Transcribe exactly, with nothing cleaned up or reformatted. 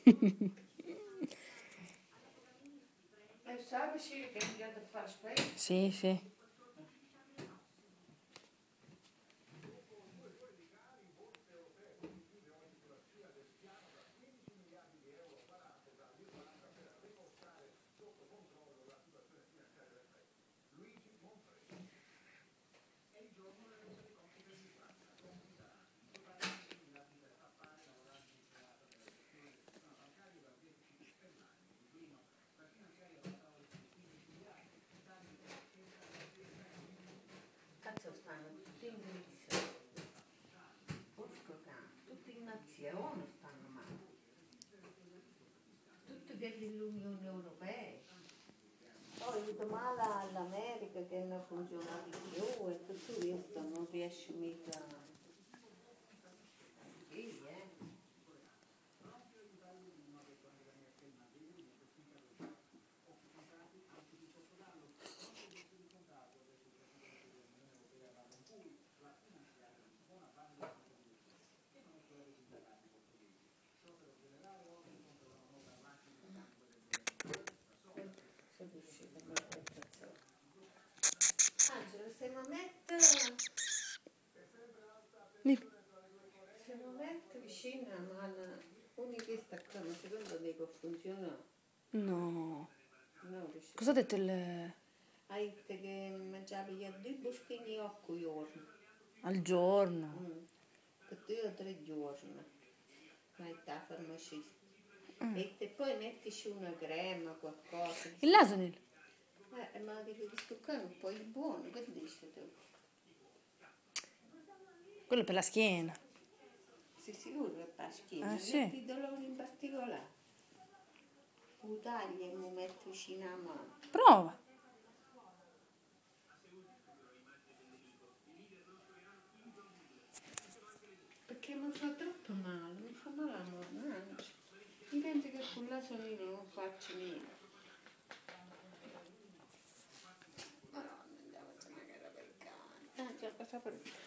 E sai che è andato a fare spesso? Sì, sì. Cazzo stanno tutti in crisi. Porco cane, tutti in nazione stanno male. Tutti quelli dell'Unione Europea. Poi vedo male all'America che non funziona di più e tutto questo non riesce mica. Sì, eh. Sono riuscita a mettere il pezzo. Angelo, se non metto, se non metto vicino a mano, unica che sta qua, ma secondo te può funzionare? No. No, riuscito. Cosa ha detto il... Ha detto che mangiavi io due bustini a giorno. al giorno? Mm. Per due o tre giorni. Ma è da farmacista. Mm. E poi mettici una crema, qualcosa. Il Lasonil? Eh, ma dico che sto qua è un po' il buono, che dici tu? Quello per la schiena. Sei sicuro che fa schiena? Ah, sì. Metti dolore in particolare. Lo tagli e lo metti vicino a mano. Prova. Perché mi fa troppo male, mi fa male la manancia. Mi penso che con la sonina non faccio niente. Madonna, andavo a mangiare per cane. Ah, già, cosa per...